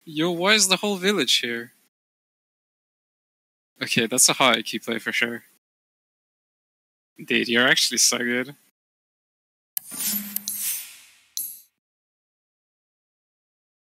Yo, why is the whole village here? Okay, that's a high IQ play for sure. Dude, you're actually so good.